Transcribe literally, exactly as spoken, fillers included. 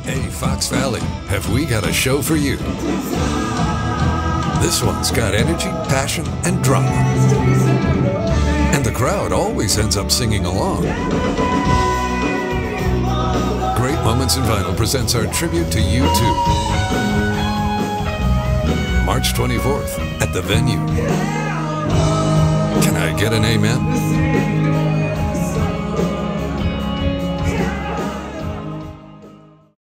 Hey, Fox Valley, have we got a show for you? This one's got energy, passion, and drama. And the crowd always ends up singing along. Great Moments in Vinyl presents our tribute to U two. March twenty-fourth at the venue. Can I get an amen?